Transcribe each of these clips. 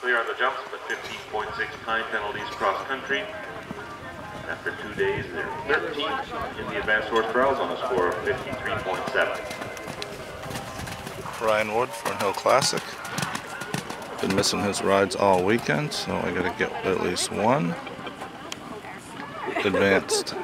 Clear on the jumps, but 15.6 time penalties cross country. After 2 days, they're 13th in the advanced horse trials on a score of 53.7. Ryan Wood, Fernhill Classic. Been missing his rides all weekend, so I gotta get at least one advanced.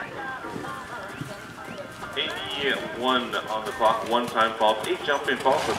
One on the clock, one time fall, 8 jumping falls.